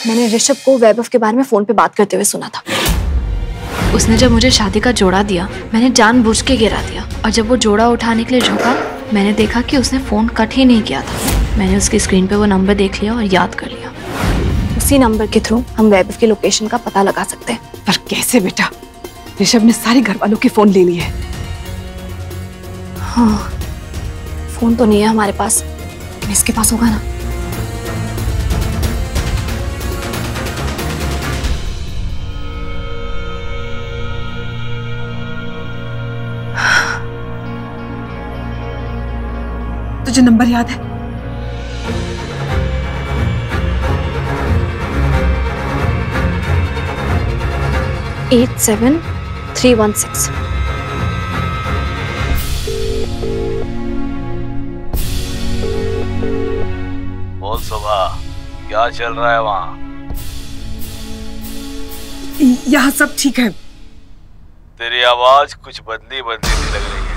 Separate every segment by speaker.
Speaker 1: मैंने ऋषभ को वैभव के बारे में फोन पे बात करते हुए सुना था। उसने जब मुझे शादी का जोड़ा दिया, मैंने जानबूझ के गिरा दिया, और जब वो जोड़ा उठाने के लिए झुका, मैंने देखा कि उसने फोन कट ही नहीं किया था। मैंने उसकी स्क्रीन पे वो नंबर देख लिया और याद कर लिया। उसी नंबर के थ्रू हम वैभव की लोकेशन का पता लगा सकते हैं।
Speaker 2: पर कैसे बेटा? ऋषभ ने सारे घर वालों के फोन ले लिए।
Speaker 1: हाँ, फोन तो नहीं है हमारे पास, लेकिन इसके पास होगा ना।
Speaker 2: तुझे नंबर याद है?
Speaker 1: एट 7-316।
Speaker 3: बोल शोभा, क्या चल रहा है वहाँ?
Speaker 2: यहाँ सब ठीक है।
Speaker 3: तेरी आवाज कुछ बदली बदली सी लग रही है।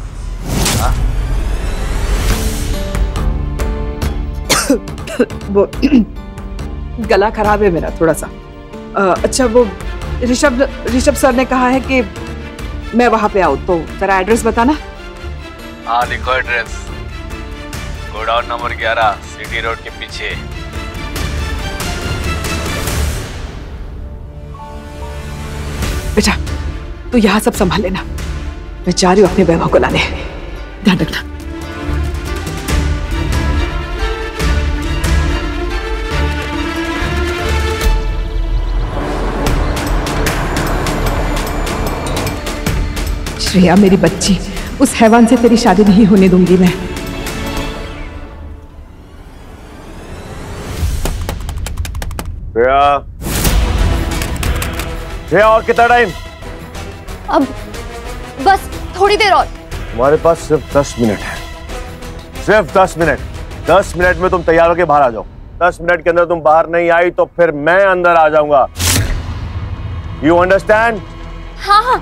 Speaker 2: वो गला खराब है मेरा थोड़ा सा। अच्छा, वो ऋषभ सर ने कहा है कि मैं वहां पे आऊँ, तो जरा एड्रेस बताना।
Speaker 3: हाँ, लिखो address. Godown number 11, city road के पीछे।
Speaker 2: बेटा, तू यहाँ सब संभाल लेना, मैं जा रही हूँ अपने वैभव को लाने। ध्यान रखना। श्रेया मेरी बच्ची, उस हैवान से तेरी शादी नहीं होने दूंगी मैं।
Speaker 4: श्रेया, और कितना टाइम?
Speaker 1: अब बस थोड़ी देर और।
Speaker 4: तुम्हारे पास सिर्फ 10 मिनट है, सिर्फ 10 मिनट। 10 मिनट में तुम तैयार होके बाहर आ जाओ। 10 मिनट के अंदर तुम बाहर नहीं आई तो फिर मैं अंदर आ जाऊंगा। You understand?
Speaker 1: हाँ हाँ।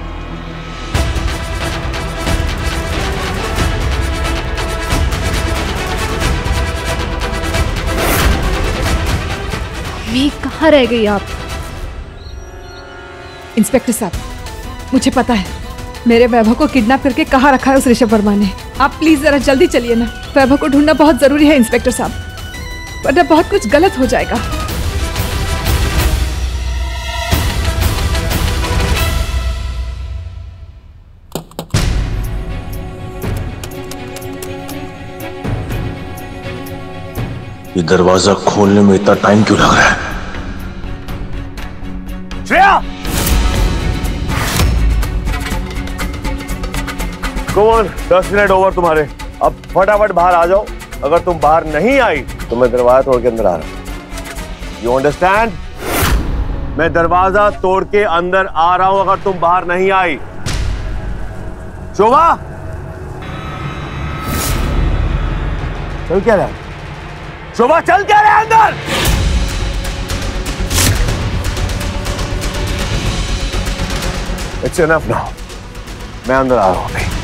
Speaker 1: कहाँ रह गई आप?
Speaker 2: इंस्पेक्टर साहब, मुझे पता है मेरे वैभव को किडनैप करके कहाँ रखा है उस ऋषभ वर्मा ने। आप प्लीज जरा जल्दी चलिए ना, वैभव को ढूंढना बहुत जरूरी है इंस्पेक्टर साहब, वरना बहुत कुछ गलत हो जाएगा।
Speaker 3: ये दरवाजा खोलने में इतना टाइम क्यों लग रहा है?
Speaker 4: Shreya! Go on, 10 minute over तुम्हारे। अब फटाफट बाहर आ जाओ। अगर तुम बाहर नहीं आई तो मैं दरवाजा तोड़ के अंदर आ रहा हूं। You understand? मैं दरवाजा तोड़ के अंदर आ रहा हूं अगर तुम बाहर नहीं आई। शोभा, चल क्या रहा है? शोभा, चल क्या रहा है अंदर? It's enough now. मैं अंदर आ रहा हूं भाई।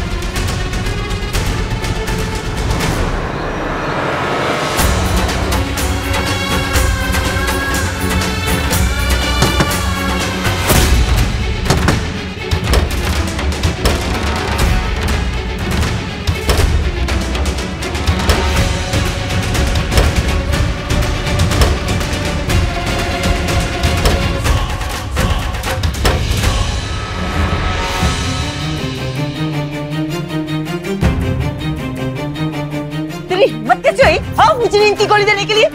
Speaker 5: हिम्मत कैसे हुई? हाँ, मुझे नींद की गोली देने के लिए।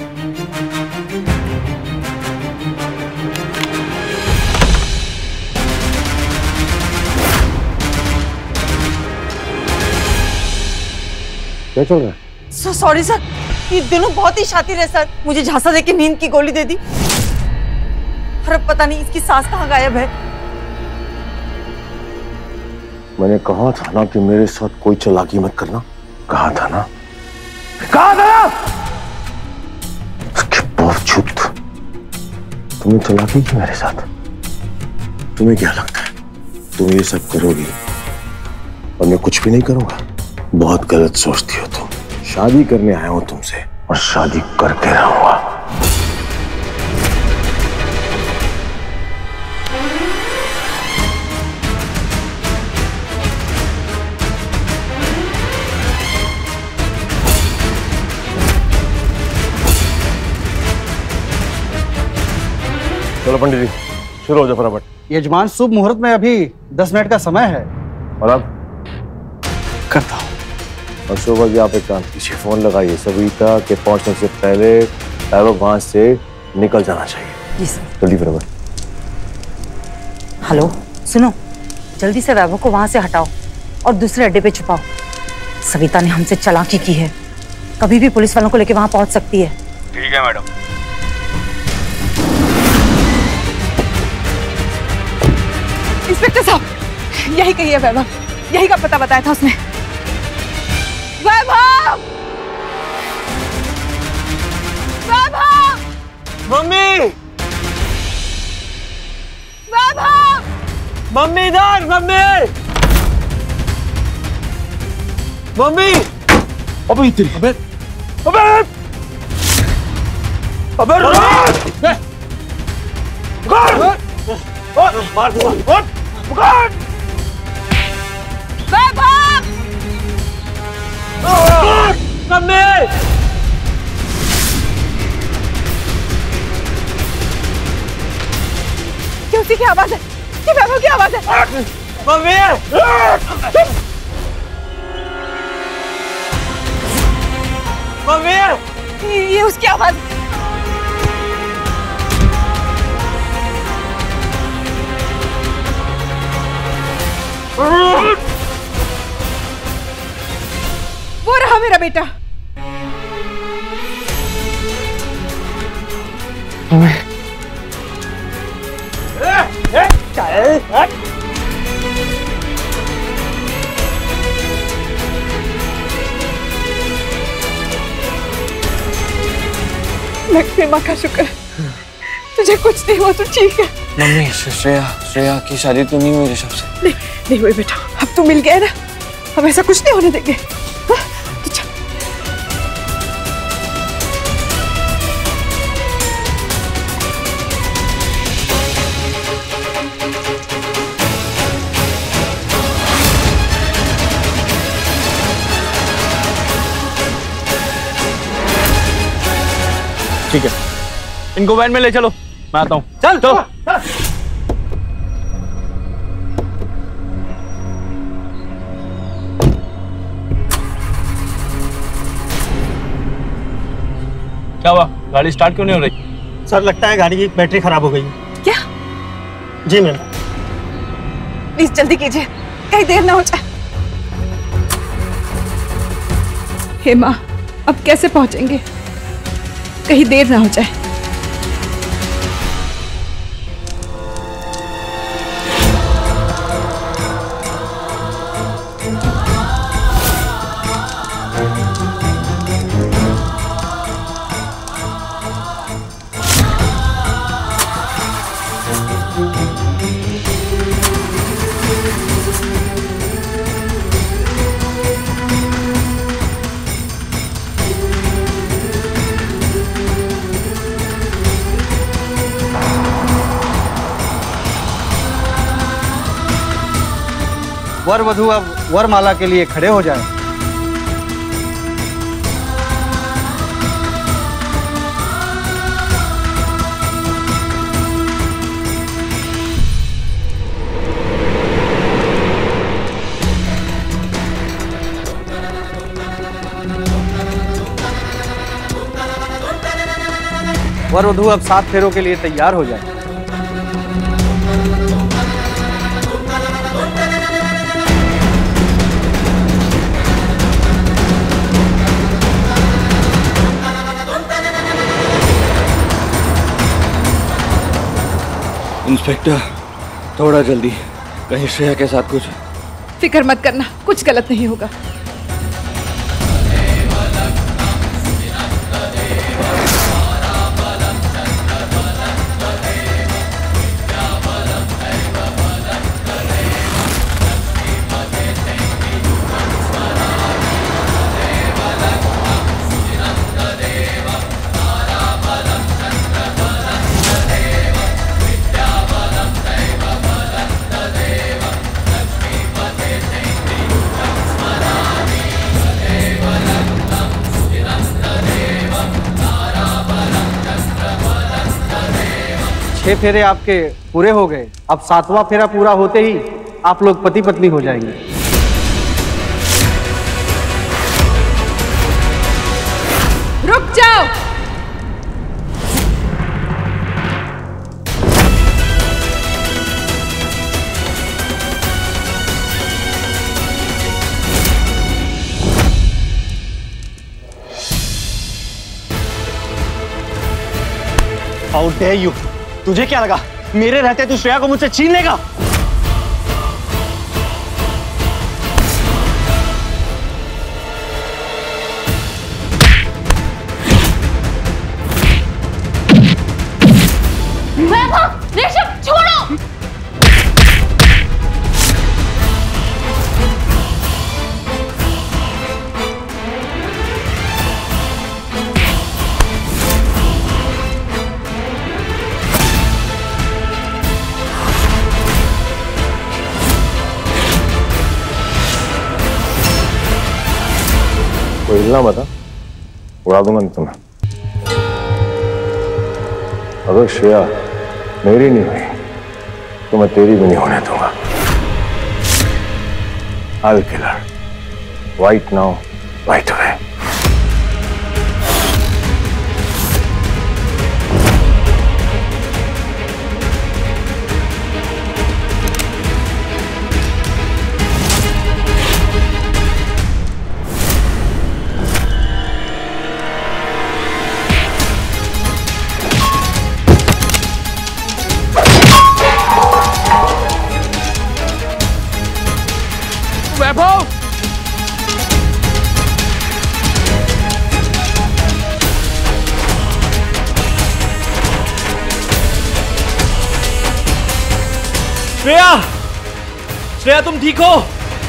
Speaker 4: क्या चल रहा है?
Speaker 5: सॉरी सर, ये दोनों बहुत ही शातिर है सर। मुझे झांसा देके नींद की गोली दे दी, और अब पता नहीं इसकी सांस कहाँ गायब है।
Speaker 4: मैंने कहा था ना कि मेरे साथ कोई चालाकी मत करना। कहा था ना, कहा था ना। उसके बावजूद तुमने चालाकी की मेरे साथ। तुम्हें क्या लगता है तुम ये सब करोगी और मैं कुछ भी नहीं करूंगा? बहुत गलत सोचती हो तुम। शादी करने आया हूं तुमसे और शादी करके रहूंगा। चलो पंडित जी, शुरू हो जाओ फटाफट।
Speaker 6: यजमान, शुभ मुहूर्त में अभी 10 मिनट का समय है।
Speaker 4: और अब
Speaker 6: करता हूँ।
Speaker 4: और शोभा जी, आप एक काम कीजिए, फोन लगाइए सविता के पहुंचने से पहले वैभव वहां से निकल जाना चाहिए।
Speaker 5: जी सर।
Speaker 4: जल्दी फटाफट।
Speaker 5: हेलो, सुनो, जल्दी से वैभव को वहां से हटाओ और दूसरे अड्डे पे छुपाओ। सविता ने हमसे चालाकी की है, कभी भी पुलिस वालों को लेके वहां पहुंच सकती है।
Speaker 3: ठीक है मैडम।
Speaker 2: इंस्पेक्टर साहब, यही कही है वैभव, यही का पता बताया था उसने। वैभव! वैभव!
Speaker 4: मम्मी!
Speaker 2: वैभव!
Speaker 4: मम्मी इधर! मम्मी! मम्मी! अबे तेरी! अबे! अबे! अबे! मार दूंगा! पकड़!
Speaker 2: वैभव!
Speaker 4: मम्मी!
Speaker 2: ये उसी की आवाज है, ये वैभव की आवाज है।
Speaker 4: मम्मी! मम्मी!
Speaker 2: ये उसकी आवाज है। वो रहा मेरा बेटा। लक्ष्मी माँ का शुक्र, तुझे कुछ नहीं हुआ, तू ठीक है।
Speaker 7: मम्मी, श्रेया की शादी तो नहीं हुई ऋषभ से?
Speaker 2: नहीं हुई बेटा, अब तू मिल गया ना, हम ऐसा कुछ नहीं होने देंगे। हाँ? तो चल।
Speaker 3: ठीक है, इनको वैन में ले चलो, मैं आता हूँ। चल चलो। क्या हुआ, गाड़ी स्टार्ट क्यों नहीं हो रही?
Speaker 6: सर, लगता है गाड़ी की बैटरी खराब हो गई।
Speaker 2: क्या?
Speaker 6: जी मैम।
Speaker 2: प्लीज जल्दी कीजिए, कहीं देर ना हो जाए। हे माँ, अब कैसे पहुंचेंगे? कहीं देर ना हो जाए।
Speaker 6: वर वधू अब वरमाला के लिए खड़े हो जाएं। वर वधू अब 7 फेरों के लिए तैयार हो जाएं।
Speaker 7: इंस्पेक्टर, थोड़ा जल्दी, कहीं श्रेया के साथ कुछ।
Speaker 2: फिक्र मत करना, कुछ गलत नहीं होगा।
Speaker 6: 6 फेरे आपके पूरे हो गए, अब 7वां फेरा पूरा होते ही आप लोग पति पत्नी हो जाएंगे।
Speaker 2: रुक जाओ।
Speaker 8: How dare you? तुझे क्या लगा मेरे रहते तू श्रेया को मुझसे छीन लेगा?
Speaker 1: वैभव, ऋषभ, छोड़ो।
Speaker 4: कोई हिलना मत, उड़ा दूंगा नहीं तुम्हें। अगर श्रेया मेरी नहीं हुई तो मैं तेरी भी नहीं होने दूंगा। I will kill her right now, right away.
Speaker 7: वैभव! श्रेया! श्रेया तुम ठीक हो?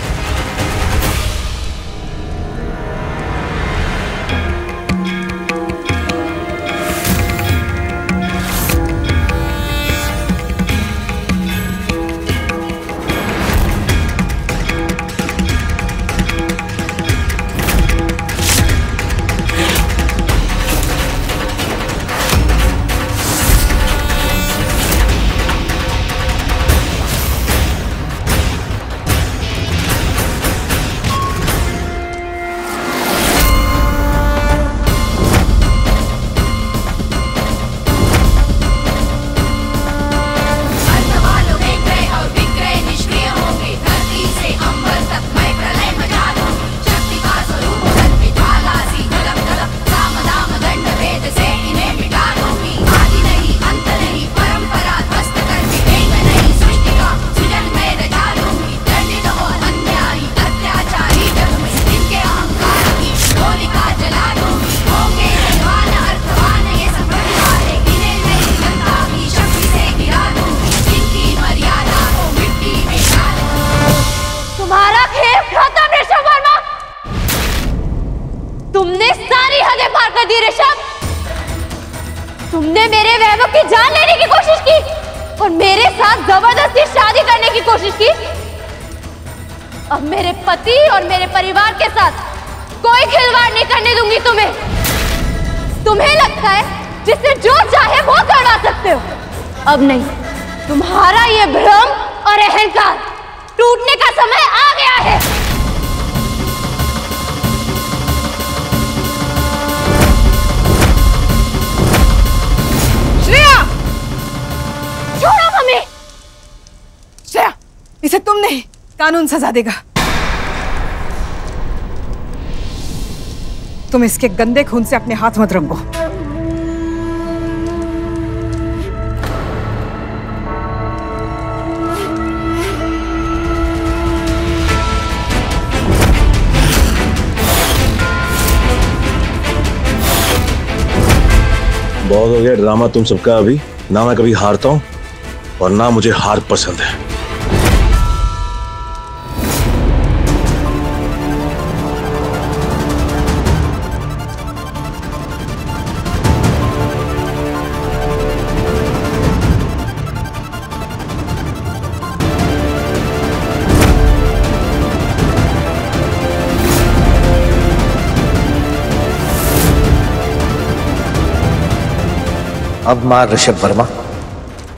Speaker 1: तुमने मेरे वैभव की जान लेने की कोशिश की और मेरे साथ जबरदस्ती शादी करने की कोशिश की। अब मेरे पति और मेरे परिवार के साथ कोई खिलवाड़ नहीं करने दूंगी तुम्हें। तुम्हें लगता है जिससे जो चाहे वो करवा सकते हो, अब नहीं। तुम्हारा ये भ्रम और अहंकार टूटने का समय आ गया है।
Speaker 2: श्रेया!
Speaker 1: छोड़ो मम्मी।
Speaker 2: श्रेया, इसे तुम नहीं, कानून सजा देगा। तुम इसके गंदे खून से अपने हाथ मत रंगो।
Speaker 4: बहुत हो गया ड्रामा तुम सबका। अभी ना मैं कभी हारता हूं और ना मुझे हार पसंद है।
Speaker 7: अब मार ऋषभ वर्मा,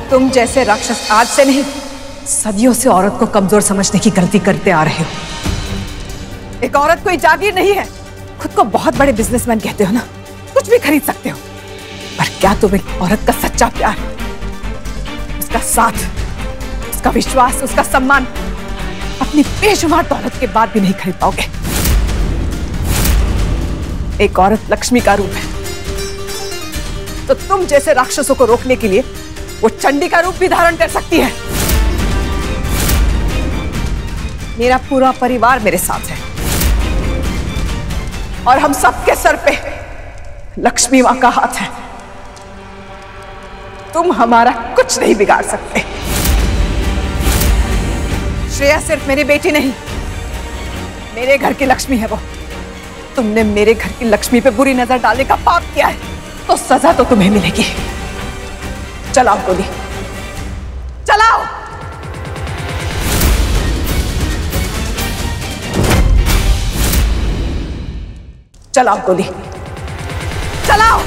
Speaker 2: तुम जैसे राक्षस आज से नहीं, सदियों से औरत को कमजोर समझने की गलती करते आ रहे हो। एक औरत कोई जागीर नहीं है। खुद को बहुत बड़े बिजनेसमैन कहते हो ना, कुछ भी खरीद सकते हो, पर क्या तुम एक औरत का सच्चा प्यार, उसका साथ, उसका विश्वास, उसका सम्मान अपनी बेशुमार दौलत के बाद भी नहीं खरीद पाओगे? एक औरत लक्ष्मी का रूप है, तो तुम जैसे राक्षसों को रोकने के लिए वो चंडी का रूप भी धारण कर सकती है। मेरा पूरा परिवार मेरे साथ है और हम सबके सर पे लक्ष्मी मां का हाथ है। तुम हमारा कुछ नहीं बिगाड़ सकते। श्रेया सिर्फ मेरी बेटी नहीं, मेरे घर की लक्ष्मी है वो। तुमने मेरे घर की लक्ष्मी पे बुरी नजर डालने का पाप किया है, तो सजा तो तुम्हें मिलेगी। चलाओ गोली, चलाओ। चलाओ गोली, चलाओ।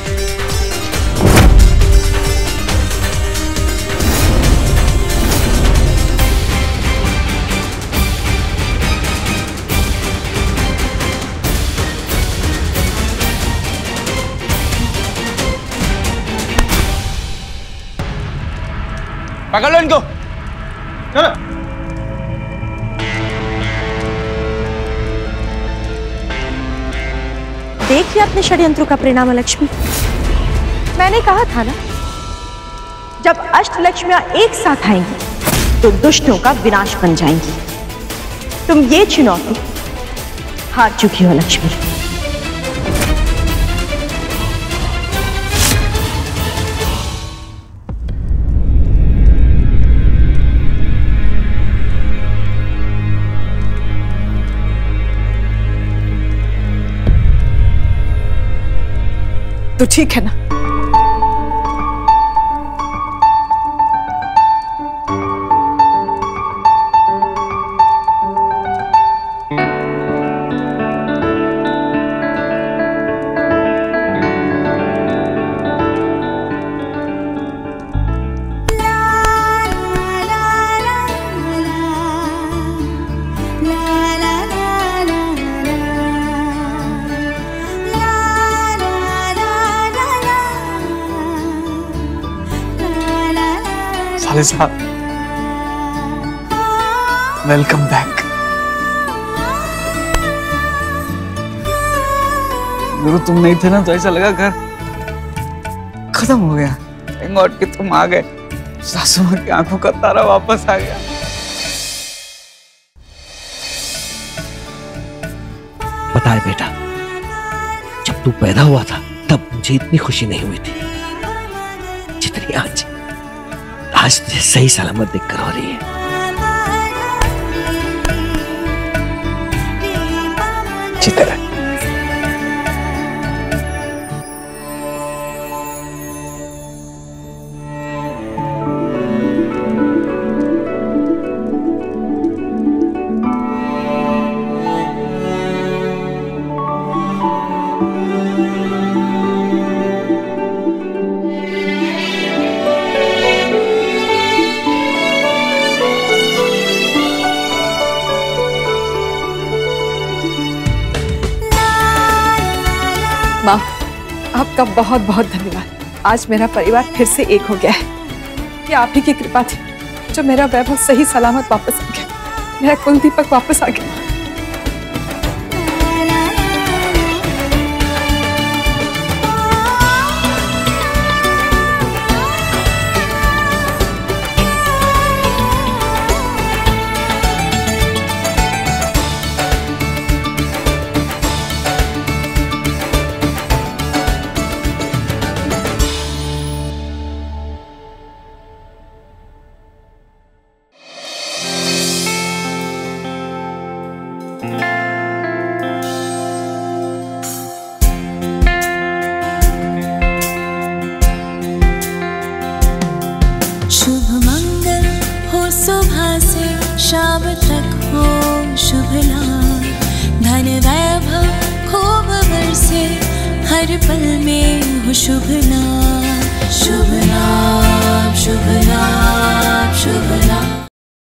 Speaker 8: पकड़ लो इनको, चलो।
Speaker 5: देखिए अपने षड्यंत्रों का परिणाम लक्ष्मी। मैंने कहा था ना, जब अष्टलक्ष्मियां एक साथ आएंगी तो दुष्टों का विनाश बन जाएंगी। तुम ये चुनौती हार चुकी हो लक्ष्मी।
Speaker 2: तो ठीक है ना?
Speaker 9: साले साहब, वेलकम बैक। गुरु तुम नहीं थे ना तो ऐसा लगा घर खत्म हो गया। थैंक गॉड कि तुम आ गए। सासू मां की आंखों का तारा वापस आ गया।
Speaker 7: पता है बेटा, जब तू पैदा हुआ था तब मुझे इतनी खुशी नहीं हुई थी जितनी आज तुझे सही सलामत देखकर हो रही है। चित्र
Speaker 2: माँ, आपका बहुत बहुत धन्यवाद। आज मेरा परिवार फिर से एक हो गया है। ये आप ही की कृपा थी जो मेरा वैभव सही सलामत वापस आ गया, मेरा कुल दीपक वापस आ गया।
Speaker 10: शाम तक हो शुभ लाभ, धन वैभव खूब बरसे, हर पल में हो शुभ लाभ, शुभ लाभ। शुभ लाभ शुभ लाभ।